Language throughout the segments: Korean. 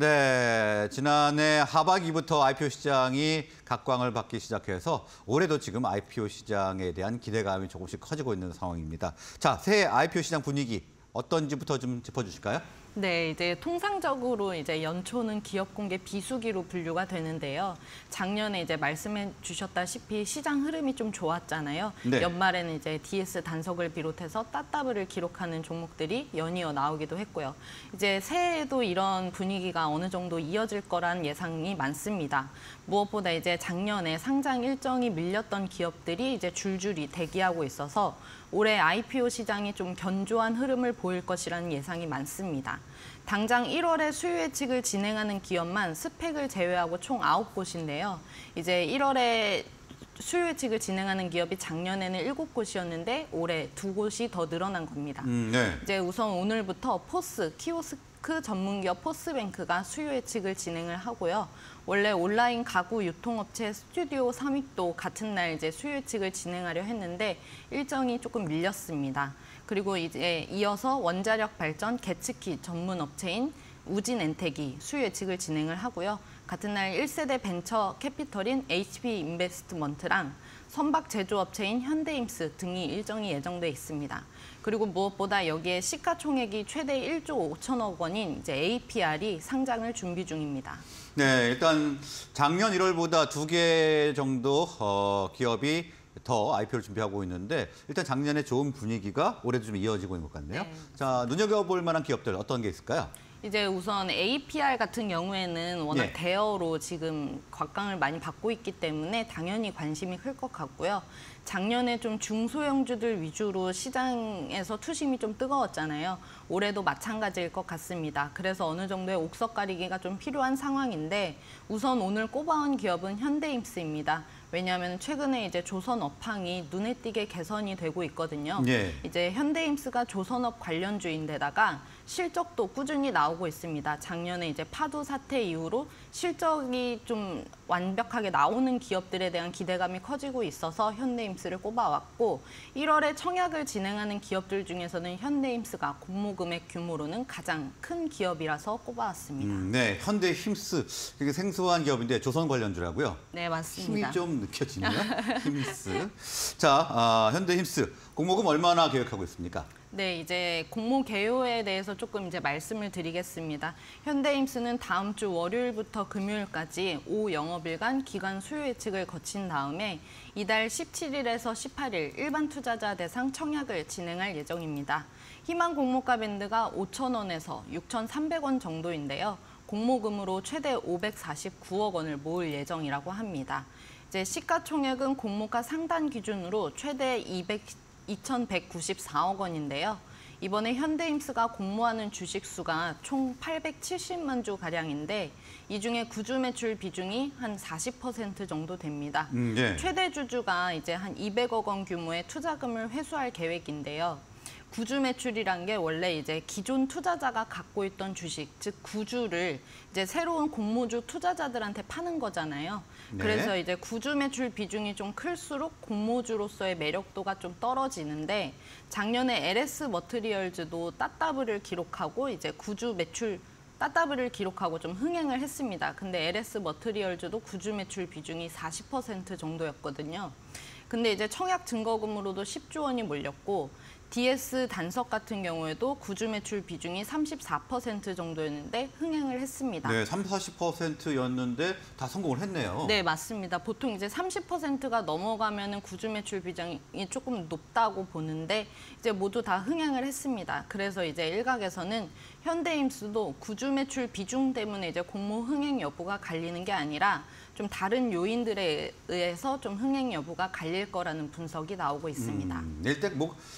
네, 지난해 하반기부터 IPO 시장이 각광을 받기 시작해서 올해도 지금 IPO 시장에 대한 기대감이 조금씩 커지고 있는 상황입니다. 자, 새해 IPO 시장 분위기 어떤지부터 좀 짚어주실까요? 네, 이제 통상적으로 이제 연초는 기업 공개 비수기로 분류가 되는데요. 작년에 이제 말씀해 주셨다시피 시장 흐름이 좀 좋았잖아요. 네. 연말에는 이제 DS 단석을 비롯해서 따따블을 기록하는 종목들이 연이어 나오기도 했고요. 이제 새해에도 이런 분위기가 어느 정도 이어질 거란 예상이 많습니다. 무엇보다 이제 작년에 상장 일정이 밀렸던 기업들이 이제 줄줄이 대기하고 있어서 올해 IPO 시장이 좀 견조한 흐름을 보일 것이라는 예상이 많습니다. 당장 1월에 수요 예측을 진행하는 기업만 스펙을 제외하고 총 9곳인데요. 이제 1월에 수요 예측을 진행하는 기업이 작년에는 7곳이었는데 올해 2곳이 더 늘어난 겁니다. 네. 이제 우선 오늘부터 포스, 키오스크 전문기업 포스뱅크가 수요 예측을 진행을 하고요. 원래 온라인 가구 유통업체 스튜디오 삼익도 같은 날 이제 수요 예측을 진행하려 했는데 일정이 조금 밀렸습니다. 그리고 이제 이어서 원자력 발전 계측기 전문 업체인 우진엔텍이 수요 예측을 진행을 하고요. 같은 날 1세대 벤처 캐피털인 HP 인베스트먼트랑 선박 제조업체인 현대임스 등이 일정이 예정돼 있습니다. 그리고 무엇보다 여기에 시가총액이 최대 1조 5천억 원인 이제 APR이 상장을 준비 중입니다. 네, 일단 작년 1월보다 2개 정도 기업이 더 IPO를 준비하고 있는데 일단 작년에 좋은 분위기가 올해도 좀 이어지고 있는 것 같네요. 네. 자, 눈여겨볼 만한 기업들 어떤 게 있을까요? 이제 우선 APR 같은 경우에는 워낙 예. 대여로 지금 곽강을 많이 받고 있기 때문에 당연히 관심이 클 것 같고요. 작년에 좀 중소형주들 위주로 시장에서 투심이 좀 뜨거웠잖아요. 올해도 마찬가지일 것 같습니다. 그래서 어느 정도의 옥석 가리기가 좀 필요한 상황인데 우선 오늘 꼽아온 기업은 현대임스입니다. 왜냐하면 최근에 이제 조선 업황이 눈에 띄게 개선이 되고 있거든요. 예. 이제 현대임스가 조선업 관련주인데다가 실적도 꾸준히 나오고 있습니다. 작년에 이제 파도 사태 이후로 실적이 좀 완벽하게 나오는 기업들에 대한 기대감이 커지고 있어서 현대임스를 꼽아왔고 1월에 청약을 진행하는 기업들 중에서는 현대임스가 공모금액 규모로는 가장 큰 기업이라서 꼽아왔습니다. 네, 현대힘스. 되게 생소한 기업인데 조선 관련주라고요? 네, 맞습니다. 힘이 좀 느껴지네요. 힘스. 자, 현대힘스. 공모금 얼마나 계획하고 있습니까? 네, 이제 공모 개요에 대해서 조금 이제 말씀을 드리겠습니다. 현대임스는 다음 주 월요일부터 금요일까지 5영업일간 기간 수요 예측을 거친 다음에 이달 17일에서 18일 일반 투자자 대상 청약을 진행할 예정입니다. 희망 공모가 밴드가 5,000원에서 6,300원 정도인데요. 공모금으로 최대 549억 원을 모을 예정이라고 합니다. 이제 시가총액은 공모가 상단 기준으로 최대 2,194억 원인데요. 이번에 현대임스가 공모하는 주식 수가 총 870만 주 가량인데 이 중에 구주 매출 비중이 한 40% 정도 됩니다. 예. 최대 주주가 이제 한 200억 원 규모의 투자금을 회수할 계획인데요. 구주 매출이란 게 원래 이제 기존 투자자가 갖고 있던 주식, 즉 구주를 이제 새로운 공모주 투자자들한테 파는 거잖아요. 네. 그래서 이제 구주 매출 비중이 좀 클수록 공모주로서의 매력도가 좀 떨어지는데 작년에 LS 머티리얼즈도 따따블을 기록하고 이제 구주 매출 따따블을 기록하고 좀 흥행을 했습니다. 근데 LS 머티리얼즈도 구주 매출 비중이 40% 정도였거든요. 근데 이제 청약 증거금으로도 10조 원이 몰렸고 DS 단석 같은 경우에도 구주 매출 비중이 34% 정도였는데 흥행을 했습니다. 네, 40~40%였는데 다 성공을 했네요. 네, 맞습니다. 보통 이제 30%가 넘어가면은 구주 매출 비중이 조금 높다고 보는데 이제 모두 다 흥행을 했습니다. 그래서 이제 일각에서는 현대임스도 구주 매출 비중 때문에 이제 공모 흥행 여부가 갈리는 게 아니라 좀 다른 요인들에 의해서 좀 흥행 여부가 갈릴 거라는 분석이 나오고 있습니다. 일단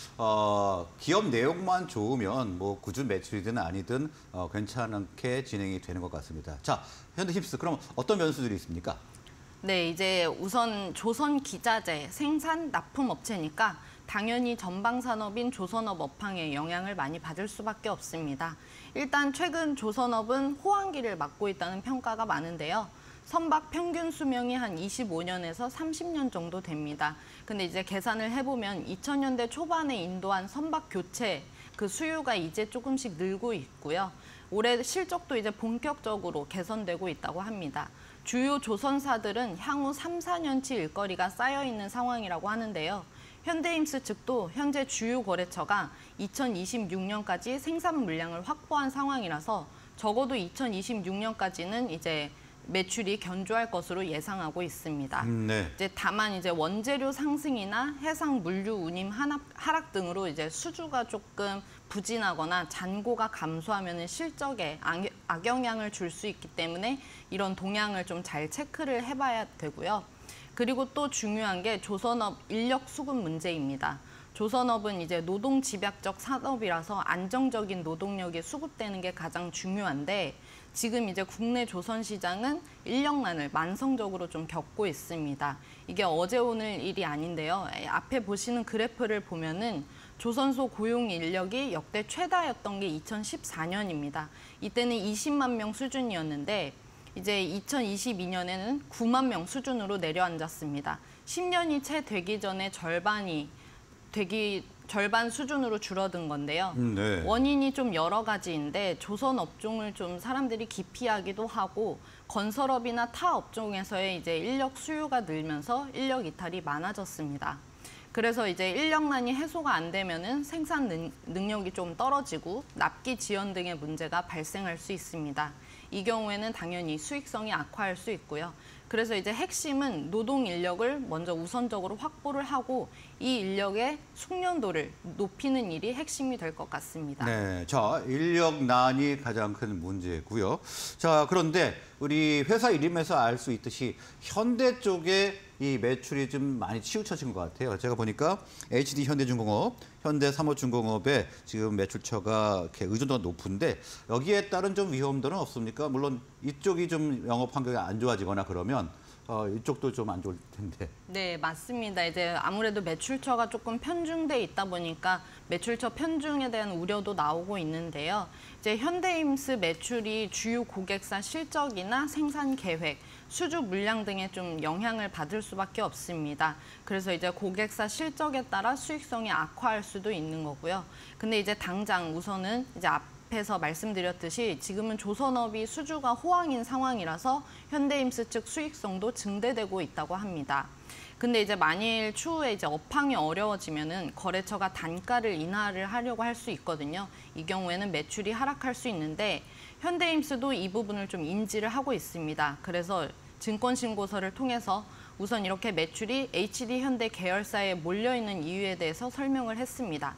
기업 내용만 좋으면 뭐 구주 매출이든 아니든 괜찮게 진행이 되는 것 같습니다. 자, 현대힘스 그럼 어떤 변수들이 있습니까? 네, 이제 우선 조선기자재 생산 납품 업체니까 당연히 전방산업인 조선업 업황에 영향을 많이 받을 수밖에 없습니다. 일단 최근 조선업은 호황기를 맞고 있다는 평가가 많은데요. 선박 평균 수명이 한 25년에서 30년 정도 됩니다. 근데 이제 계산을 해보면 2000년대 초반에 인도한 선박 교체 그 수요가 이제 조금씩 늘고 있고요. 올해 실적도 이제 본격적으로 개선되고 있다고 합니다. 주요 조선사들은 향후 3, 4년치 일거리가 쌓여 있는 상황이라고 하는데요. 현대임스 측도 현재 주요 거래처가 2026년까지 생산 물량을 확보한 상황이라서 적어도 2026년까지는 이제 매출이 견조할 것으로 예상하고 있습니다. 네. 이제 다만 이제 원재료 상승이나 해상 물류 운임 하락 등으로 이제 수주가 조금 부진하거나 잔고가 감소하면은 실적에 악영향을 줄 수 있기 때문에 이런 동향을 좀 잘 체크를 해봐야 되고요. 그리고 또 중요한 게 조선업 인력 수급 문제입니다. 조선업은 이제 노동 집약적 산업이라서 안정적인 노동력이 수급되는 게 가장 중요한데 지금 이제 국내 조선 시장은 인력난을 만성적으로 좀 겪고 있습니다. 이게 어제 오늘 일이 아닌데요. 앞에 보시는 그래프를 보면은 조선소 고용 인력이 역대 최다였던 게 2014년입니다. 이때는 20만 명 수준이었는데 이제 2022년에는 9만 명 수준으로 내려앉았습니다. 10년이 채 되기 전에 절반 수준으로 줄어든 건데요. 네. 원인이 좀 여러 가지인데 조선 업종을 좀 사람들이 기피하기도 하고 건설업이나 타 업종에서의 이제 인력 수요가 늘면서 인력 이탈이 많아졌습니다. 그래서 이제 인력난이 해소가 안 되면은 생산 능력이 좀 떨어지고 납기 지연 등의 문제가 발생할 수 있습니다. 이 경우에는 당연히 수익성이 악화할 수 있고요. 그래서 이제 핵심은 노동 인력을 먼저 우선적으로 확보를 하고 이 인력의 숙련도를 높이는 일이 핵심이 될 것 같습니다. 네, 자, 인력난이 가장 큰 문제고요. 자, 그런데 우리 회사 이름에서 알 수 있듯이 현대 쪽에 이 매출이 좀 많이 치우쳐진 것 같아요. 제가 보니까 HD 현대중공업, 현대삼호중공업의 지금 매출처가 이렇게 의존도가 높은데 여기에 따른 좀 위험들은 없습니까? 물론 이쪽이 좀 영업 환경이 안 좋아지거나 그러면 이쪽도 좀 안 좋을 텐데. 네, 맞습니다. 이제 아무래도 매출처가 조금 편중돼 있다 보니까 매출처 편중에 대한 우려도 나오고 있는데요. 이제 현대임스 매출이 주요 고객사 실적이나 생산 계획, 수주 물량 등에 좀 영향을 받을 수밖에 없습니다. 그래서 이제 고객사 실적에 따라 수익성이 악화할 수도 있는 거고요. 근데 이제 당장 우선은 이제 앞에서 말씀드렸듯이 지금은 조선업이 수주가 호황인 상황이라서 현대임스 측 수익성도 증대되고 있다고 합니다. 근데 이제 만일 추후에 이제 업황이 어려워지면은 거래처가 단가를 인하를 하려고 할 수 있거든요. 이 경우에는 매출이 하락할 수 있는데 현대임스도 이 부분을 좀 인지를 하고 있습니다. 그래서 증권신고서를 통해서 우선 이렇게 매출이 HD 현대 계열사에 몰려있는 이유에 대해서 설명을 했습니다.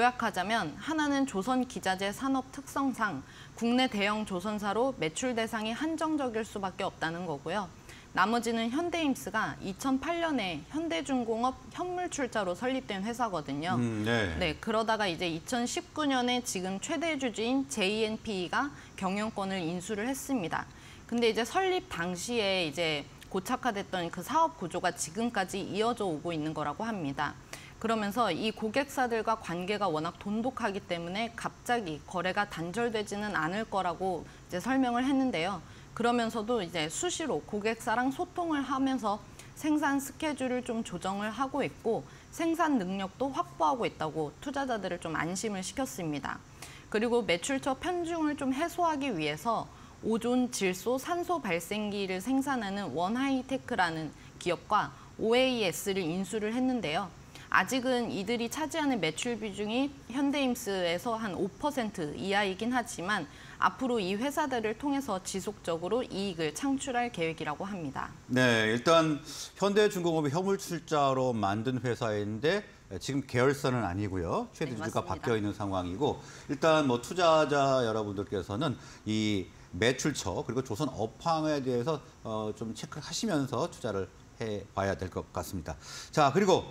요약하자면 하나는 조선 기자재 산업 특성상 국내 대형 조선사로 매출 대상이 한정적일 수밖에 없다는 거고요. 나머지는 현대임스가 2008년에 현대중공업 현물출자로 설립된 회사거든요. 네. 네, 그러다가 이제 2019년에 지금 최대 주주인 JNPE가 경영권을 인수를 했습니다. 근데 이제 설립 당시에 이제 고착화됐던 그 사업 구조가 지금까지 이어져 오고 있는 거라고 합니다. 그러면서 이 고객사들과 관계가 워낙 돈독하기 때문에 갑자기 거래가 단절되지는 않을 거라고 이제 설명을 했는데요. 그러면서도 이제 수시로 고객사랑 소통을 하면서 생산 스케줄을 좀 조정을 하고 있고 생산 능력도 확보하고 있다고 투자자들을 좀 안심을 시켰습니다. 그리고 매출처 편중을 좀 해소하기 위해서 오존 질소 산소 발생기를 생산하는 원하이테크라는 기업과 OAS를 인수를 했는데요. 아직은 이들이 차지하는 매출 비중이 현대임스에서 한 5% 이하이긴 하지만 앞으로 이 회사들을 통해서 지속적으로 이익을 창출할 계획이라고 합니다. 네, 일단 현대중공업이 현물출자로 만든 회사인데 지금 계열사는 아니고요. 최대 주주가 맞습니다. 바뀌어 있는 상황이고 일단 뭐 투자자 여러분들께서는 이 매출처 그리고 조선 업황에 대해서 좀 체크하시면서 투자를 해봐야 될 것 같습니다. 자, 그리고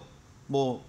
뭐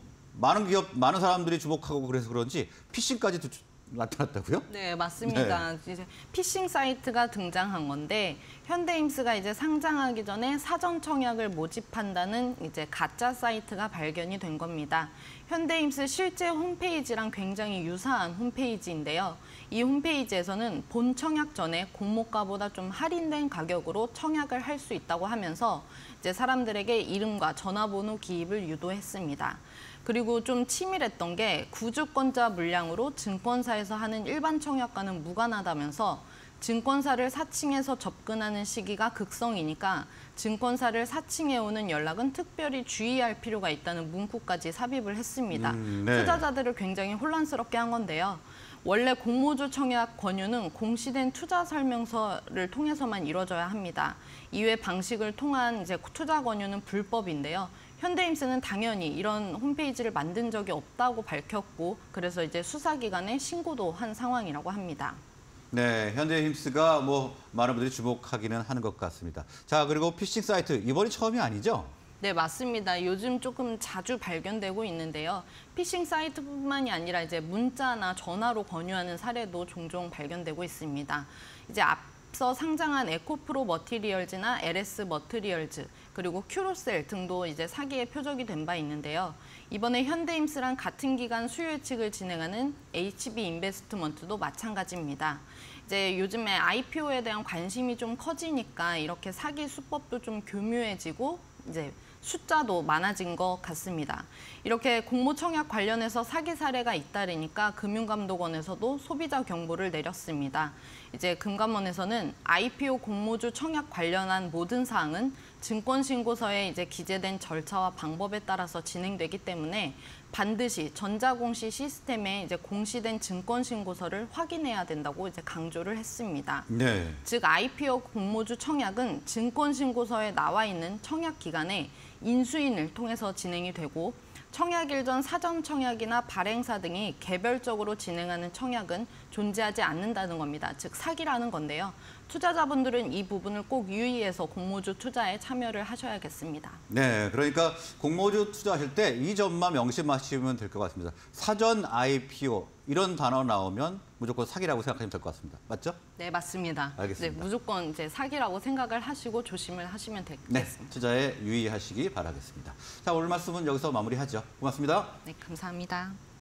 많은 사람들이 주목하고 그래서 그런지 피싱까지도 나타났다고요? 네, 맞습니다. 이제 피싱 사이트가 등장한 건데 현대임스가 이제 상장하기 전에 사전 청약을 모집한다는 이제 가짜 사이트가 발견이 된 겁니다. 현대임스 실제 홈페이지랑 굉장히 유사한 홈페이지인데요. 이 홈페이지에서는 본 청약 전에 공모가보다 좀 할인된 가격으로 청약을 할 수 있다고 하면서 이제 사람들에게 이름과 전화번호 기입을 유도했습니다. 그리고 좀 치밀했던 게 구주권자 물량으로 증권사에서 하는 일반 청약과는 무관하다면서 증권사를 사칭해서 접근하는 시기가 극성이니까 증권사를 사칭해 오는 연락은 특별히 주의할 필요가 있다는 문구까지 삽입을 했습니다. 네. 투자자들을 굉장히 혼란스럽게 한 건데요. 원래 공모주 청약 권유는 공시된 투자 설명서를 통해서만 이루어져야 합니다. 이외 방식을 통한 이제 투자 권유는 불법인데요. 현대임스는 당연히 이런 홈페이지를 만든 적이 없다고 밝혔고, 그래서 이제 수사기관에 신고도 한 상황이라고 합니다. 네, 현대힘스가 많은 분들이 주목하기는 하는 것 같습니다. 자, 그리고 피싱 사이트 이번이 처음이 아니죠? 네, 맞습니다. 요즘 조금 자주 발견되고 있는데요. 피싱 사이트뿐만이 아니라 이제 문자나 전화로 권유하는 사례도 종종 발견되고 있습니다. 이제 앞서 상장한 에코프로 머티리얼즈나 LS 머티리얼즈, 그리고 큐로셀 등도 이제 사기의 표적이 된 바 있는데요. 이번에 현대임스랑 같은 기간 수요 예측을 진행하는 HB 인베스트먼트도 마찬가지입니다. 이제 요즘에 IPO에 대한 관심이 좀 커지니까 이렇게 사기 수법도 좀 교묘해지고 이제 숫자도 많아진 것 같습니다. 이렇게 공모 청약 관련해서 사기 사례가 잇따르니까 금융감독원에서도 소비자 경보를 내렸습니다. 이제 금감원에서는 IPO 공모주 청약 관련한 모든 사항은 증권신고서에 이제 기재된 절차와 방법에 따라서 진행되기 때문에 반드시 전자공시 시스템에 이제 공시된 증권신고서를 확인해야 된다고 이제 강조를 했습니다. 네. 즉 IPO 공모주 청약은 증권신고서에 나와 있는 청약 기간에 인수인을 통해서 진행이 되고, 청약일 전 사전 청약이나 발행사 등이 개별적으로 진행하는 청약은 존재하지 않는다는 겁니다. 즉 사기라는 건데요. 투자자분들은 이 부분을 꼭 유의해서 공모주 투자에 참여를 하셔야겠습니다. 네, 그러니까 공모주 투자하실 때 이 점만 명심하시면 될 것 같습니다. 사전 IPO 이런 단어 나오면 무조건 사기라고 생각하시면 될 것 같습니다. 맞죠? 네, 맞습니다. 알겠습니다. 네, 무조건 이제 사기라고 생각을 하시고 조심을 하시면 네, 되겠습니다. 투자에 유의하시기 바라겠습니다. 자, 오늘 말씀은 여기서 마무리하죠. 고맙습니다. 네, 감사합니다.